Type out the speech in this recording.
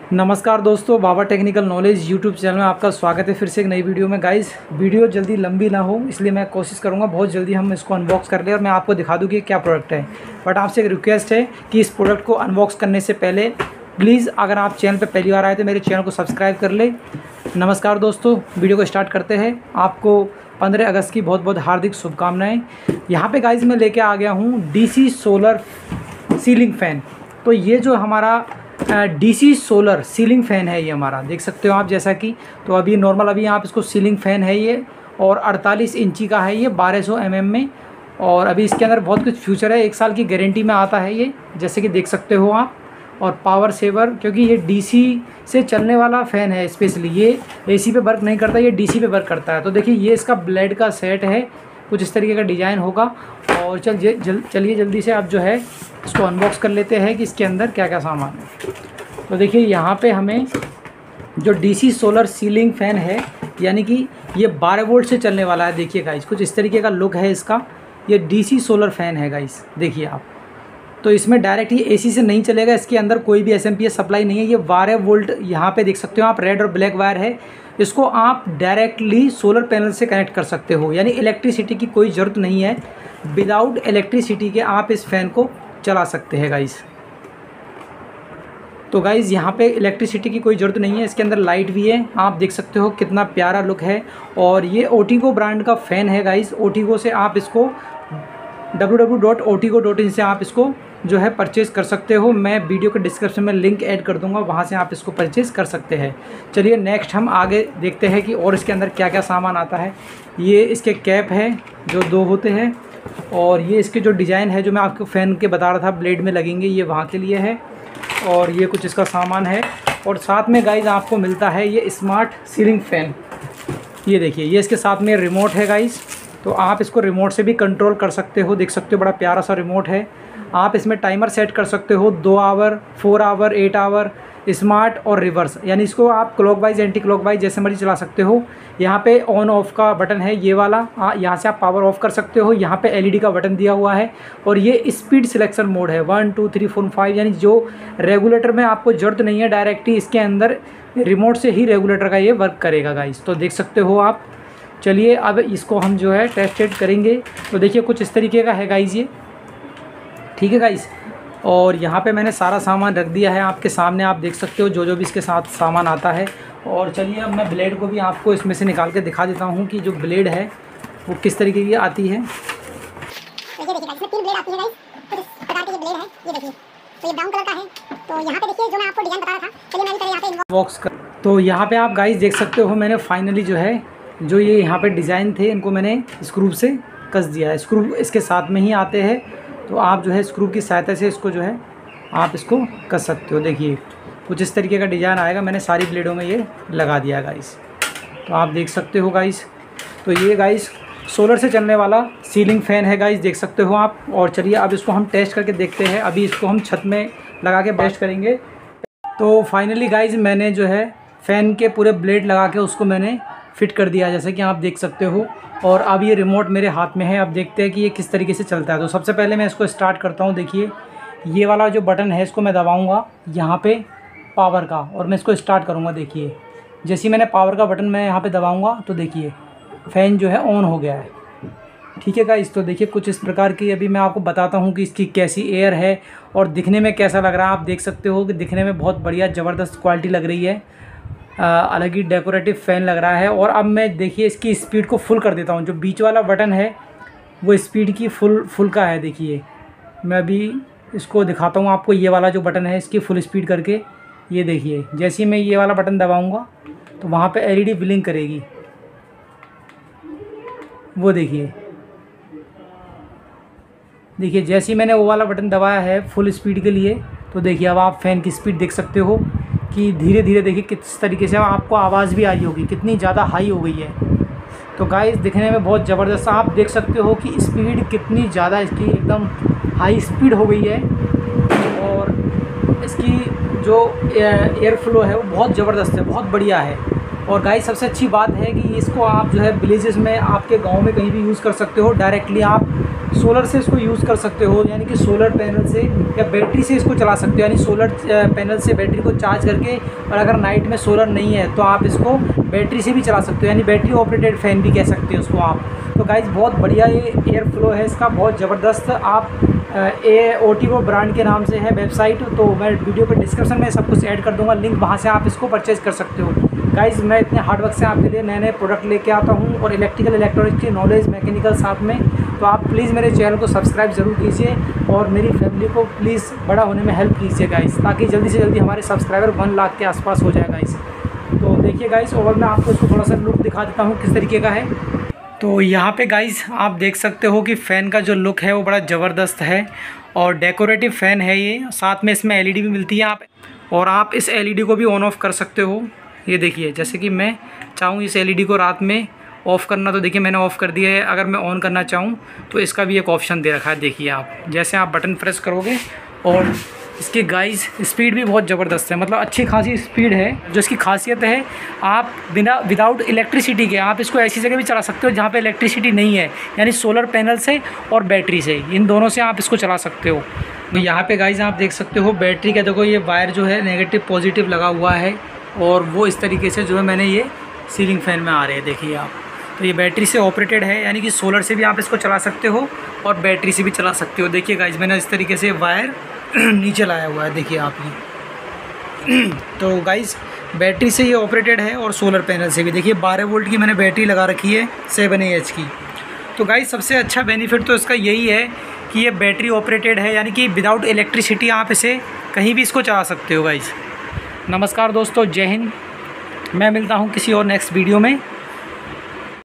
नमस्कार दोस्तों, Baba technical knowledge YouTube channel में आपका स्वागत है फिर से एक नई वीडियो में। गाइस, वीडियो जल्दी लंबी ना हो इसलिए मैं कोशिश करूंगा बहुत जल्दी हम इसको अनबॉक्स कर लें और मैं आपको दिखा दूं कि क्या प्रोडक्ट है। बट आपसे एक रिक्वेस्ट है कि इस प्रोडक्ट को अनबॉक्स करने से पहले प्लीज़ अगर आप चैनल पर पहली बार आए तो मेरे चैनल को सब्सक्राइब कर ले। नमस्कार दोस्तों, वीडियो को स्टार्ट करते हैं। आपको 15 अगस्त की बहुत बहुत हार्दिक शुभकामनाएँ। यहाँ पर गाइस मैं लेके आ गया हूँ DC सोलर सीलिंग फ़ैन। तो ये जो हमारा DC सोलर सीलिंग फ़ैन है, ये हमारा देख सकते हो आप जैसा कि, तो अभी नॉर्मल अभी आप इसको सीलिंग फ़ैन है ये, और 48 इंची का है ये 1200 mm में। और अभी इसके अंदर बहुत कुछ फ्यूचर है, 1 साल की गारंटी में आता है ये, जैसे कि देख सकते हो आप। और पावर सेवर, क्योंकि ये DC से चलने वाला फ़ैन है स्पेशली, ये AC पे वर्क नहीं करता, ये DC पे वर्क करता है। तो देखिए ये इसका ब्लेड का सेट है, कुछ इस तरीके का डिज़ाइन होगा। और चलिए जल्दी से आप जो है इसको अनबॉक्स कर लेते हैं कि इसके अंदर क्या क्या सामान है। तो देखिए यहाँ पे हमें जो DC सोलर सीलिंग फ़ैन है, यानी कि ये 12 वोल्ट से चलने वाला है। देखिए गाइस, कुछ इस तरीके का लुक है इसका। ये DC सोलर फ़ैन है गाइस, देखिए आप। तो इसमें डायरेक्ट ये AC से नहीं चलेगा, इसके अंदर कोई भी SMPS सप्लाई नहीं है। ये 12 वोल्ट यहाँ पे देख सकते हो आप, रेड और ब्लैक वायर है। इसको आप डायरेक्टली सोलर पैनल से कनेक्ट कर सकते हो, यानी इलेक्ट्रिसिटी की कोई ज़रूरत नहीं है। विदाउट इलेक्ट्रिसिटी के आप इस फ़ैन को चला सकते हैं गाइस। तो गाइस यहाँ पे इलेक्ट्रिसिटी की कोई ज़रूरत नहीं है। इसके अंदर लाइट भी है, आप देख सकते हो कितना प्यारा लुक है। और ये ओटिगो ब्रांड का फ़ैन है गाइस। ओटिगो से आप इसको www.otigo.in से आप इसको जो है परचेज़ कर सकते हो। मैं वीडियो के डिस्क्रिप्शन में लिंक ऐड कर दूंगा, वहाँ से आप इसको परचेज़ कर सकते हैं। चलिए नेक्स्ट हम आगे देखते हैं कि और इसके अंदर क्या क्या सामान आता है। ये इसके कैप है जो 2 होते हैं, और ये इसके जो डिज़ाइन है जो मैं आपको फ़ैन के बता रहा था ब्लेड में लगेंगे, ये वहाँ के लिए है। और ये कुछ इसका सामान है। और साथ में गाइज़ आपको मिलता है ये स्मार्ट सीलिंग फ़ैन। ये देखिए, ये इसके साथ में रिमोट है गाइज़, तो आप इसको रिमोट से भी कंट्रोल कर सकते हो। देख सकते हो बड़ा प्यारा सा रिमोट है। आप इसमें टाइमर सेट कर सकते हो, 2 आवर, 4 आवर, 8 आवर, स्मार्ट और रिवर्स, यानी इसको आप क्लॉकवाइज एंटी क्लॉकवाइज जैसे मर्जी चला सकते हो। यहाँ पे ऑन ऑफ का बटन है ये वाला, यहाँ से आप पावर ऑफ कर सकते हो। यहाँ पे LED का बटन दिया हुआ है। और ये स्पीड सिलेक्शन मोड है, 1 2 3 4 5, यानी जो रेगुलेटर में आपको ज़रूरत नहीं है, डायरेक्टली इसके अंदर रिमोट से ही रेगुलेटर का ये वर्क करेगा गाइस। तो देख सकते हो आप। चलिए अब इसको हम जो है टेस्ट करेंगे। तो देखिए कुछ इस तरीके का है गाइस ये, ठीक है गाइस। और यहाँ पे मैंने सारा सामान रख दिया है आपके सामने, आप देख सकते हो जो जो भी इसके साथ सामान आता है। और चलिए अब मैं ब्लेड को भी आपको इसमें से निकाल के दिखा देता हूँ कि जो ब्लेड है वो किस तरीके की आती है। तो ये देखिए गाइस, इसमें 3 ब्लेड आती है गाइस। कुछ इस प्रकार के ये ब्लेड है, ये देखिए। तो ये ब्राउन कलर का है। तो यहाँ पे देखिए जो मैं आपको डिज़ाइन बता रहा था, चलिए मैं भी यहाँ पे बॉक्स कर। तो यहाँ पे आप गाइस देख सकते हो, मैंने फाइनली जो है जो ये यहाँ पे डिज़ाइन थे इनको मैंने स्क्रू से कस दिया है। स्क्रू इसके साथ में ही आते हैं, तो आप जो है स्क्रू की सहायता से इसको जो है आप इसको कस सकते हो। देखिए कुछ इस तरीके का डिज़ाइन आएगा। मैंने सारी ब्लेडों में ये लगा दिया है गाइस, तो आप देख सकते हो गाइस। तो ये गाइस सोलर से चलने वाला सीलिंग फ़ैन है गाइस, देख सकते हो आप। और चलिए अब इसको हम टेस्ट करके देखते हैं। अभी इसको हम छत में लगा के टेस्ट करेंगे। तो फाइनली गाइस मैंने जो है फ़ैन के पूरे ब्लेड लगा के उसको मैंने फिट कर दिया, जैसे कि आप देख सकते हो। और अब ये रिमोट मेरे हाथ में है। अब देखते हैं कि ये किस तरीके से चलता है। तो सबसे पहले मैं इसको स्टार्ट करता हूँ। देखिए ये वाला जो बटन है इसको मैं दबाऊँगा यहाँ पे पावर का, और मैं इसको स्टार्ट करूँगा। देखिए जैसे ही मैंने पावर का बटन मैं यहाँ पे दबाऊँगा तो देखिए फ़ैन जो है ऑन हो गया है, ठीक है गाइस। तो देखिए कुछ इस प्रकार की अभी मैं आपको बताता हूँ कि इसकी कैसी एयर है और दिखने में कैसा लग रहा है। आप देख सकते हो कि दिखने में बहुत बढ़िया ज़बरदस्त क्वालिटी लग रही है, अलग ही डेकोरेटिव फ़ैन लग रहा है। और अब मैं देखिए इसकी स्पीड को फुल कर देता हूँ। जो बीच वाला बटन है वो स्पीड की फुल का है। देखिए मैं अभी इसको दिखाता हूँ आपको, ये वाला जो बटन है इसकी फुल स्पीड करके। ये देखिए जैसे ही मैं ये वाला बटन दबाऊँगा तो वहाँ पे LED ब्लिंक करेगी, वो देखिए। देखिए जैसे ही मैंने वो वाला बटन दबाया है फुल स्पीड के लिए, तो देखिए अब आप फ़ैन की स्पीड देख सकते हो कि धीरे धीरे देखिए किस तरीके से आपको आवाज़ भी आ रही होगी, कितनी ज़्यादा हाई हो गई है। तो गाइस दिखने में बहुत ज़बरदस्त आप देख सकते हो कि स्पीड कितनी ज़्यादा इसकी एकदम हाई स्पीड हो गई है। और इसकी जो एयर फ्लो है वो बहुत ज़बरदस्त है, बहुत बढ़िया है। और गाइस सबसे अच्छी बात है कि इसको आप जो है विलेजेस में आपके गांव में कहीं भी यूज़ कर सकते हो। डायरेक्टली आप सोलर से इसको यूज़ कर सकते हो, यानी कि सोलर पैनल से या बैटरी से इसको चला सकते हो। यानी सोलर पैनल से बैटरी को चार्ज करके, और अगर नाइट में सोलर नहीं है तो आप इसको बैटरी से भी चला सकते हो, यानी बैटरी ऑपरेटेड फ़ैन भी कह सकते हो उसको आप। तो गाइस बहुत बढ़िया ये एयर फ्लो है इसका, बहुत ज़बरदस्त। आप OTO ब्रांड के नाम से है वेबसाइट, तो मैं वीडियो के डिस्क्रिप्शन में सब कुछ ऐड कर दूंगा लिंक, वहाँ से आप इसको परचेज़ कर सकते हो। गाइस मैं इतने हार्ड वर्क से आपके लिए नए नए प्रोडक्ट लेके आता हूँ, और इलेक्ट्रिकल इलेक्ट्रॉनिक्स की नॉलेज, मैकेनिकल साथ में। तो आप प्लीज़ मेरे चैनल को सब्सक्राइब ज़रूर कीजिए, और मेरी फैमिली को प्लीज़ बड़ा होने में हेल्प कीजिए गाइस, ताकि जल्दी से जल्दी हमारे सब्सक्राइबर 1 लाख के आसपास हो जाए गाइस। तो देखिए गाइस, और मैं आपको इसको थोड़ा सा लुक दिखा देता हूँ किस तरीके का है। तो यहाँ पे गाइस आप देख सकते हो कि फ़ैन का जो लुक है वो बड़ा ज़बरदस्त है, और डेकोरेटिव फ़ैन है ये। साथ में इसमें LED भी मिलती है, और आप इस LED को भी ऑन ऑफ़ कर सकते हो। ये देखिए, जैसे कि मैं चाहूँ इस LED को रात में ऑफ़ करना, तो देखिए मैंने ऑफ़ कर दिया है। अगर मैं ऑन करना चाहूँ तो इसका भी एक ऑप्शन दे रखा है। देखिए आप जैसे आप बटन प्रेस करोगे, और इसकी गाइस स्पीड भी बहुत ज़बरदस्त है, मतलब अच्छी खासी स्पीड है। जो इसकी खासियत है, आप विदाउट इलेक्ट्रिसिटी के आप इसको ऐसी जगह भी चला सकते हो जहाँ पे इलेक्ट्रिसिटी नहीं है, यानी सोलर पैनल से और बैटरी से, इन दोनों से आप इसको चला सकते हो। तो यहाँ पे गाइस आप देख सकते हो बैटरी का, देखो ये वायर जो है नेगेटिव पॉजिटिव लगा हुआ है, और वो इस तरीके से जो है मैंने ये सीलिंग फ़ैन में आ रहे हैं, देखिए आप। तो ये बैटरी से ऑपरेटेड है, यानी कि सोलर से भी आप इसको चला सकते हो और बैटरी से भी चला सकते हो। देखिए गाइस मैंने इस तरीके से वायर नीचे लाया हुआ है, देखिए आप ये। तो गाइस बैटरी से ये ऑपरेटेड है, और सोलर पैनल से भी। देखिए 12 वोल्ट की मैंने बैटरी लगा रखी है 7Ah की। तो गाइस सबसे अच्छा बेनिफिट तो इसका यही है कि ये बैटरी ऑपरेटेड है, यानी कि विदाउट इलेक्ट्रिसिटी आप इसे कहीं भी इसको चला सकते हो गाइस। नमस्कार दोस्तों, जय हिंद। मैं मिलता हूँ किसी और नेक्स्ट वीडियो में।